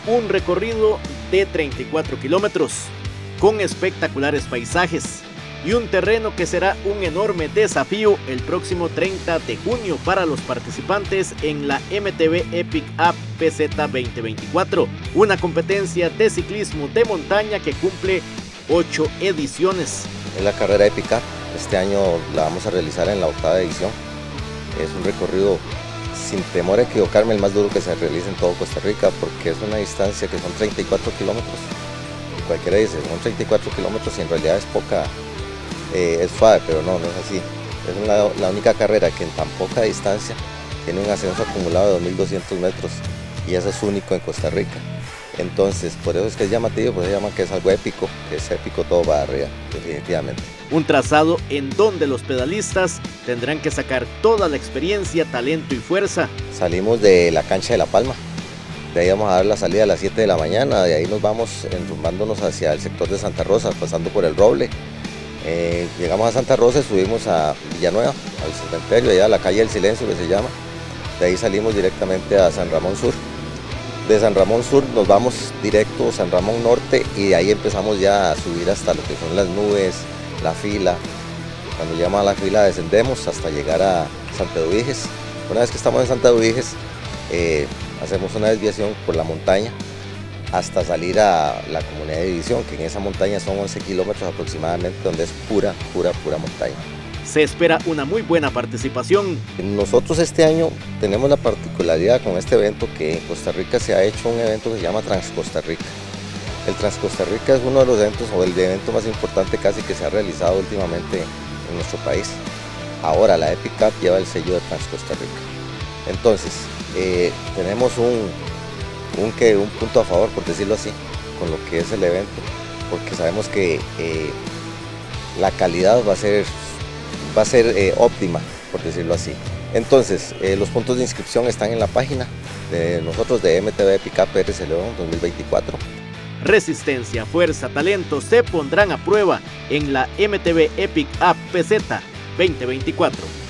un recorrido de 34 kilómetros, con espectaculares paisajes y un terreno que será un enorme desafío el próximo 30 de junio para los participantes en la MTB Epic Up PZ 2024, una competencia de ciclismo de montaña que cumple 8 ediciones. Es la carrera Epic Up, este año la vamos a realizar en la 8ª edición. Es un recorrido, sin temor a equivocarme, el más duro que se realiza en todo Costa Rica, porque es una distancia que son 34 kilómetros. Cualquiera dice, son 34 kilómetros y en realidad es poca. Es suave, pero no es así. Es la única carrera que en tan poca distancia tiene un ascenso acumulado de 2.200 metros y eso es único en Costa Rica. Entonces, por eso es que es llamativo, pues se llama que es algo épico, que es épico todo para arriba, definitivamente. Un trazado en donde los pedalistas tendrán que sacar toda la experiencia, talento y fuerza. Salimos de la cancha de La Palma, de ahí vamos a dar la salida a las 7 de la mañana, de ahí nos vamos enrumbándonos hacia el sector de Santa Rosa, pasando por el Roble. Llegamos a Santa Rosa y subimos a Villanueva, al cementerio, allá a la calle del Silencio que se llama. De ahí salimos directamente a San Ramón Sur. De San Ramón Sur nos vamos directo a San Ramón Norte y de ahí empezamos ya a subir hasta lo que son las nubes, la fila. Cuando llegamos a la fila descendemos hasta llegar a Santa Eduviges. Una vez que estamos en Santa Eduviges, hacemos una desviación por la montaña hasta salir a la comunidad de División, que en esa montaña son 11 kilómetros aproximadamente, donde es pura montaña. Se espera una muy buena participación. Nosotros este año tenemos la particularidad con este evento que en Costa Rica se ha hecho un evento que se llama Transcosta Rica. El Transcosta Rica es uno de los eventos o el evento más importante casi que se ha realizado últimamente en nuestro país. Ahora la Epic Up lleva el sello de Transcosta Rica. Entonces, tenemos un punto a favor, por decirlo así, con lo que es el evento, porque sabemos que la calidad va a ser óptima, por decirlo así. Entonces, los puntos de inscripción están en la página de nosotros de MTB Epic Up PRS León 2024. Resistencia, fuerza, talento se pondrán a prueba en la MTB Epic Up PZ 2024.